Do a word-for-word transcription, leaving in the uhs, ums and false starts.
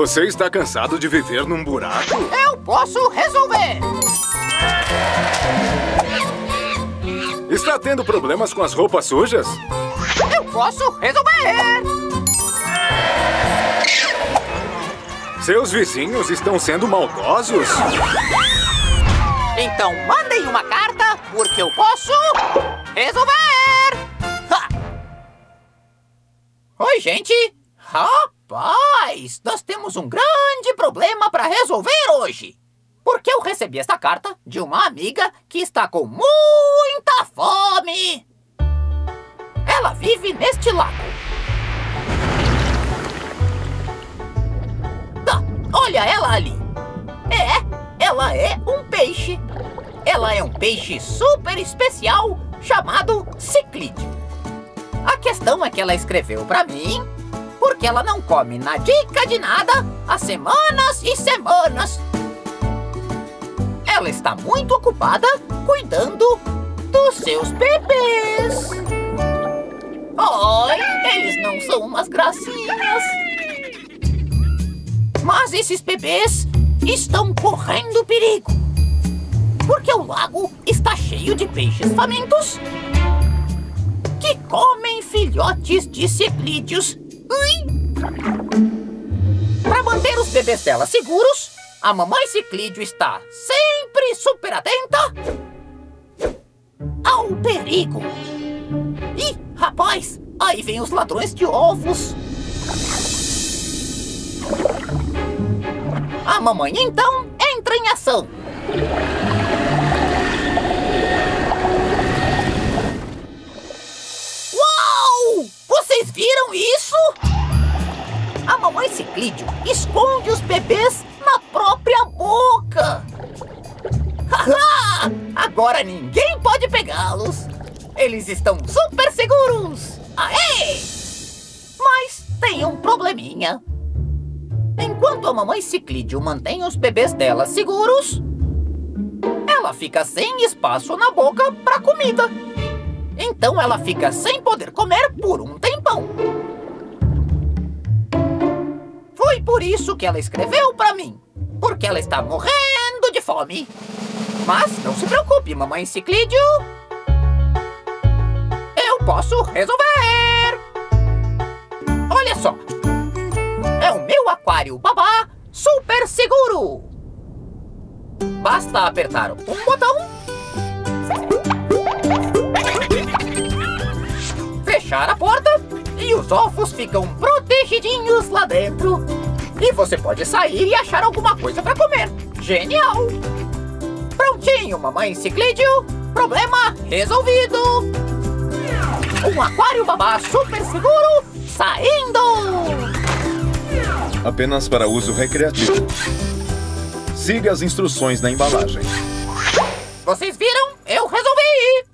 Você está cansado de viver num buraco? Eu posso resolver! Está tendo problemas com as roupas sujas? Eu posso resolver! Seus vizinhos estão sendo maldosos? Então mandem uma carta, porque eu posso resolver! Ha! Oi, gente! Rapaz, nós temos um grande problema para resolver hoje. Porque eu recebi esta carta de uma amiga que está com muita fome. Ela vive neste lago. Tá, olha ela ali. É, ela é um peixe. Ela é um peixe super especial chamado ciclídeo. A questão é que ela escreveu para mim porque ela não come na dica de nada há semanas e semanas. Ela está muito ocupada cuidando dos seus bebês. Ai, eles não são umas gracinhas. Mas esses bebês estão correndo perigo. Porque o lago está cheio de peixes famintos que comem filhotes de ciclídeos. Para manter os bebês dela seguros, a mamãe ciclídeo está sempre super atenta ao perigo. Ih, rapaz, aí vem os ladrões de ovos. A mamãe então entra em ação. Uau! Vocês viram isso? A mamãe ciclídeo esconde os bebês na própria boca. Haha! Agora ninguém pode pegá-los. Eles estão super seguros. Aê! Mas tem um probleminha. Enquanto a mamãe ciclídeo mantém os bebês dela seguros, ela fica sem espaço na boca para comida. Então ela fica sem poder comer por um tempão. Foi por isso que ela escreveu para mim. Porque ela está morrendo de fome. Mas não se preocupe, mamãe ciclídeo. Eu posso resolver. Olha só. É o meu aquário babá super seguro. Basta apertar um botão, fechar a porta e os ovos ficam protegidinhos lá dentro. E você pode sair e achar alguma coisa para comer. Genial! Prontinho, mamãe ciclídeo. Problema resolvido. Um aquário babá super seguro saindo. Apenas para uso recreativo. Siga as instruções na embalagem. Vocês viram? Eu resolvi!